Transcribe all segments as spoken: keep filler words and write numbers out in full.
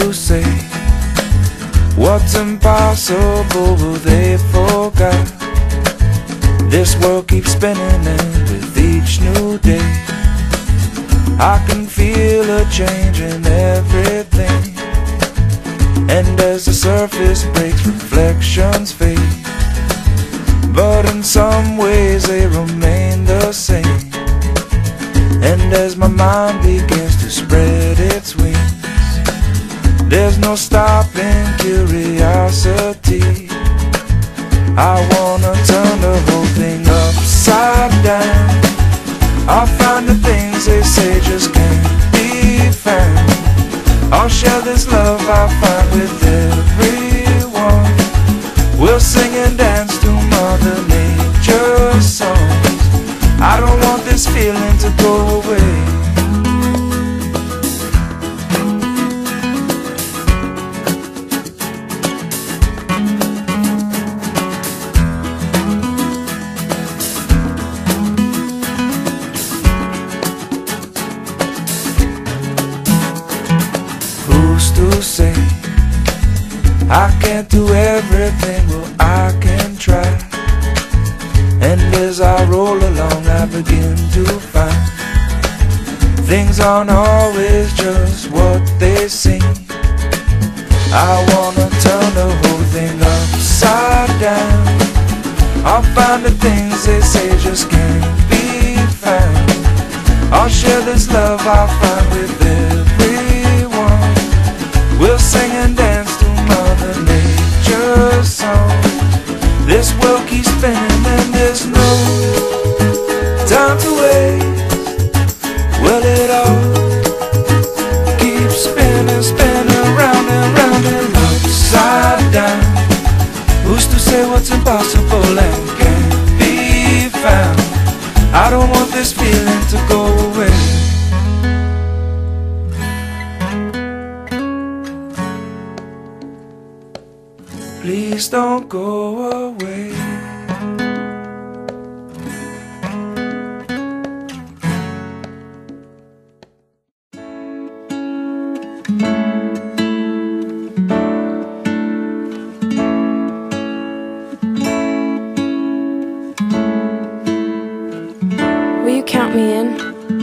to say what's impossible, but they forgot. This world keeps spinning, and with each new day I can feel a change in everything. And as the surface breaks, reflections fade, but in some ways they remain the same. And as my mind begins to spread its wings, there's no stopping curiosity. I wanna turn the whole thing upside down. I'll find the things they say just can't be found. I'll share this love I find with everyone. We'll sing and dance to Mother Nature's songs. I don't want this feeling to go away. Who's to say I can't do everything? Well, I can try. And as I roll along, I begin to find things aren't always just what they seem. I wanna turn the whole thing upside down. I'll find the things they say just can't be found. I'll share this love I find with everyone. We'll sing and dance to Mother Nature's song. This world keeps spinning and there's no time to waste. Well, it all keeps spinning, spinning round and round and upside down. Who's to say what's impossible and can't be found? I don't want this feeling to go away. Please don't go away. Will you count me in?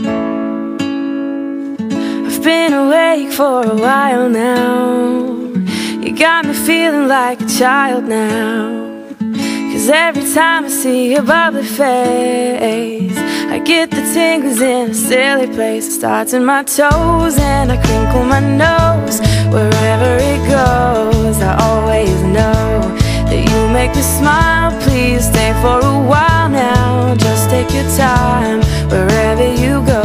I've been awake for a while now. You got me feeling like a child now. Cause every time I see your bubbly face, I get the tingles in a silly place. It starts in my toes and I crinkle my nose. Wherever it goes, I always know that you make me smile. Please stay for a while now. Just take your time wherever you go.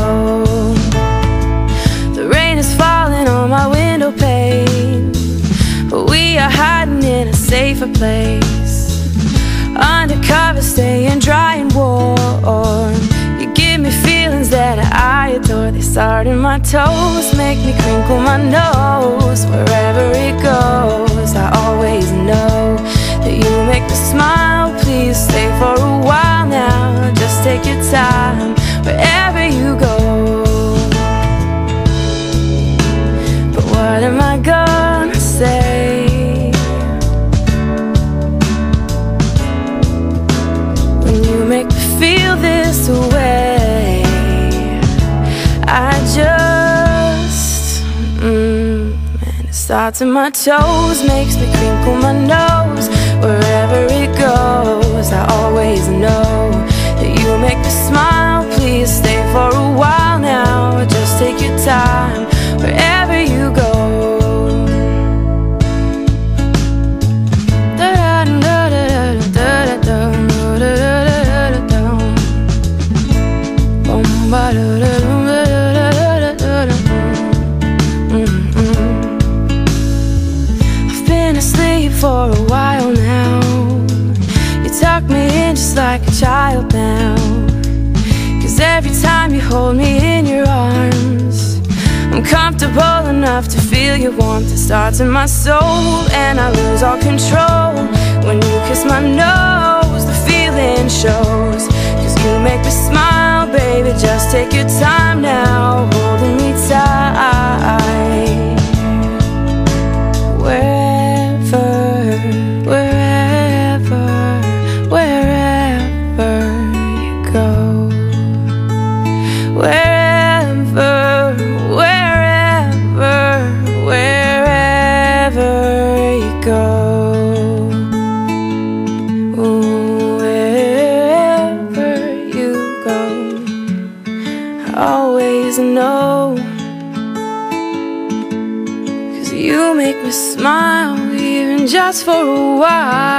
The rain is falling on my window pane, but we are hiding in a safer place. Undercover, staying dry and warm. You give me feelings that I adore. They start in my toes, make me crinkle my nose. Wherever it goes, I always know that you make me smile. Please stay for a while now. Just take your time wherever you go. But what am I gonna say when you make me feel this way? I just mm, and it starts in my toes, makes me crinkle my nose. Wherever it goes, I always know that you make me smile. Please stay for a while now. Just take your time wherever you go. I've been asleep for a while now. You tuck me in just like a child now. Cause every time you hold me in your arms, I'm comfortable enough to feel your warmth. It starts in my soul and I lose all control. When you kiss my nose, the feeling shows. Cause you make me smile, baby. Just take your time now, holding me tight. you make me smile, even just for a while.